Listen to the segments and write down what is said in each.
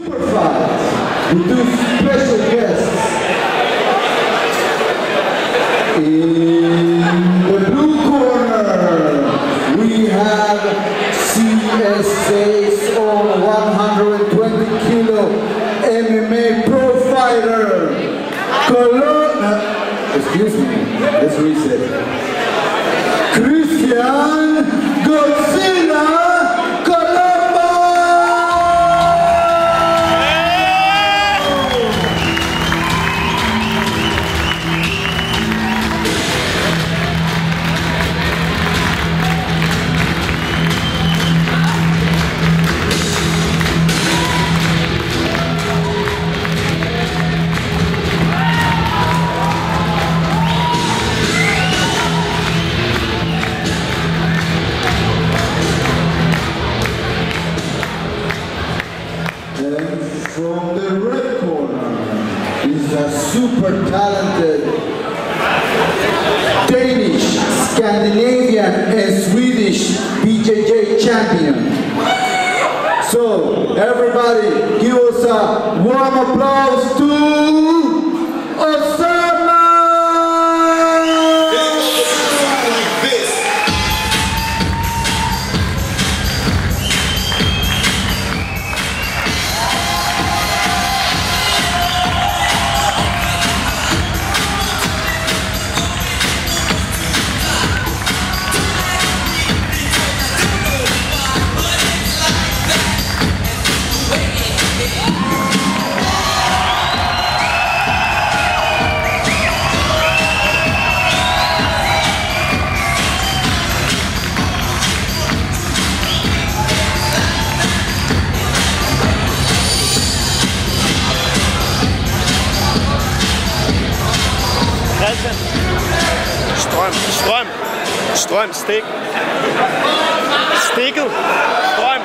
Superfight with two special guests. In the blue corner, we have CSA's own 120 kilo MMA pro fighter, excuse me, let's reset. Christian Godzilla from the red corner is a super talented Danish, Scandinavian and Swedish BJJ champion. So everybody give us a warm applause to Osama! Strøm, stik. Stikket. Strøm.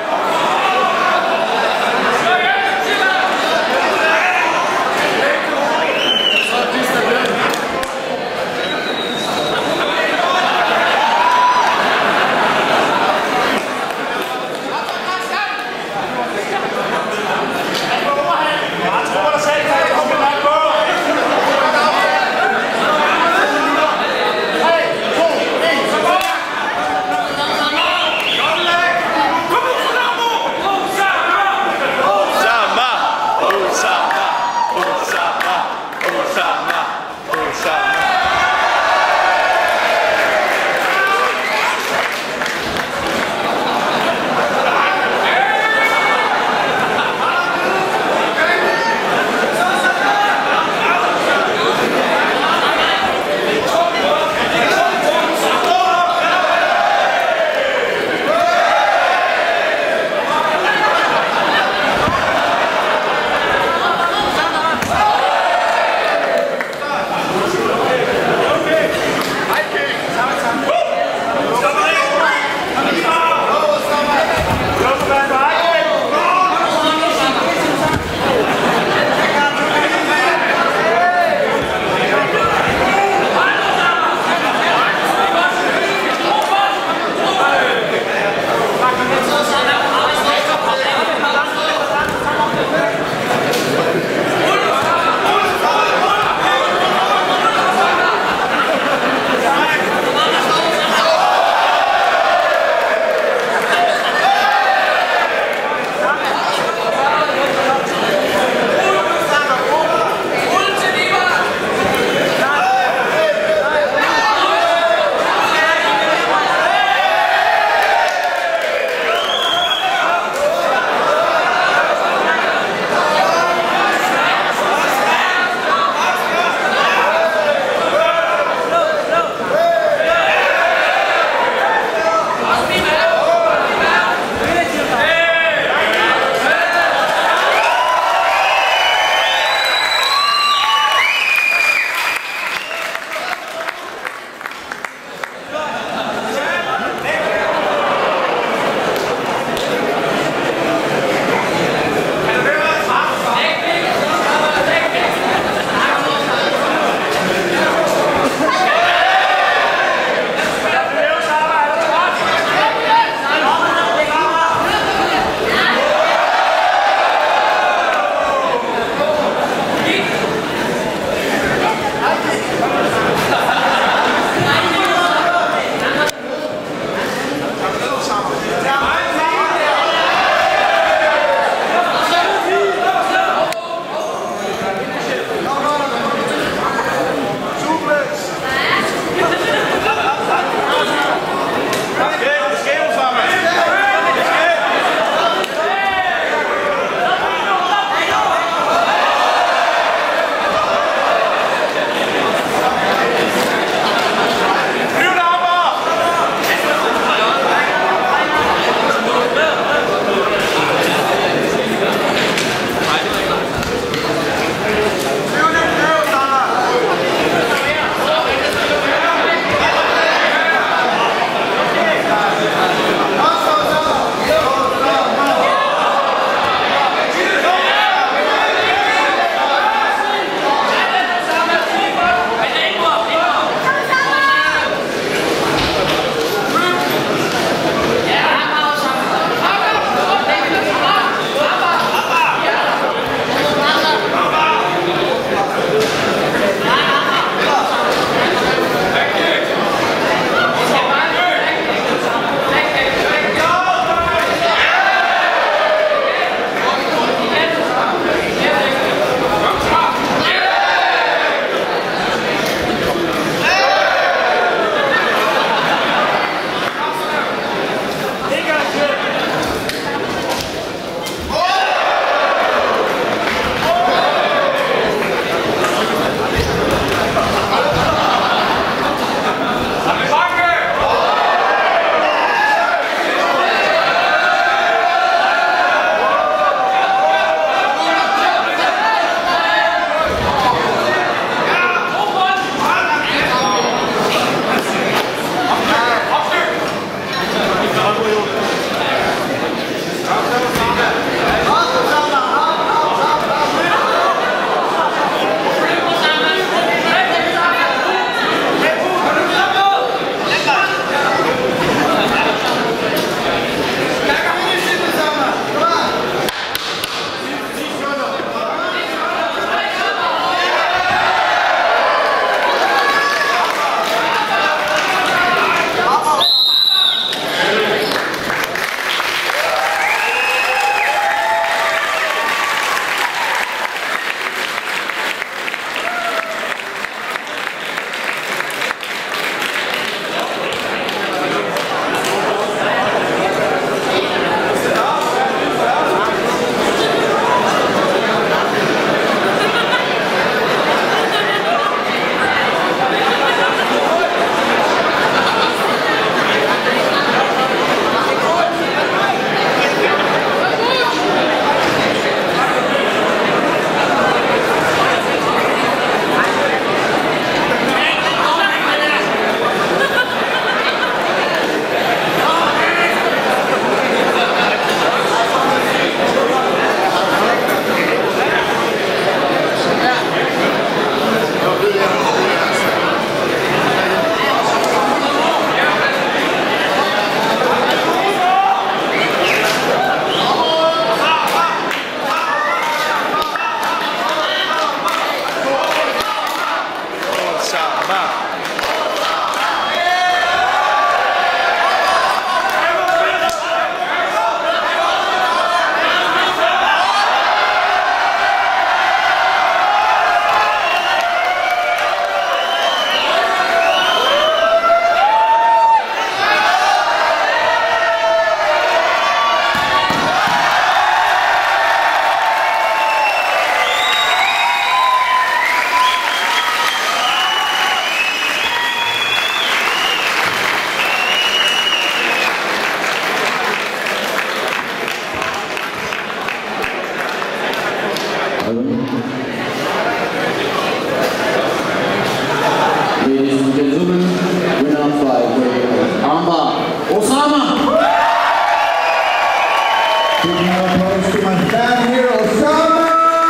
Big round of applause to my fan here, Osama!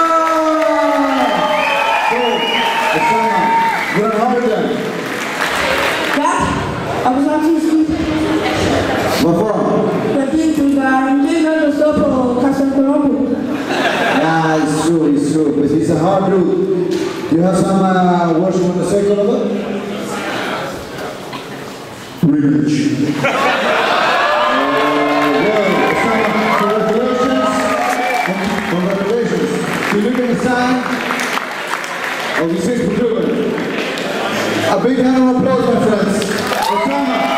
So, Osama, you're an order. Ja, aber sonst ist es gut. Wovon? Perché tu vai non so per Castel Colombo. Yeah, it's true, but it's a hard route. You have some words you want to say, Colombo? Reach. Congratulations. You look at the sign of the 6th October. A big hand of applause, my friends. Osama.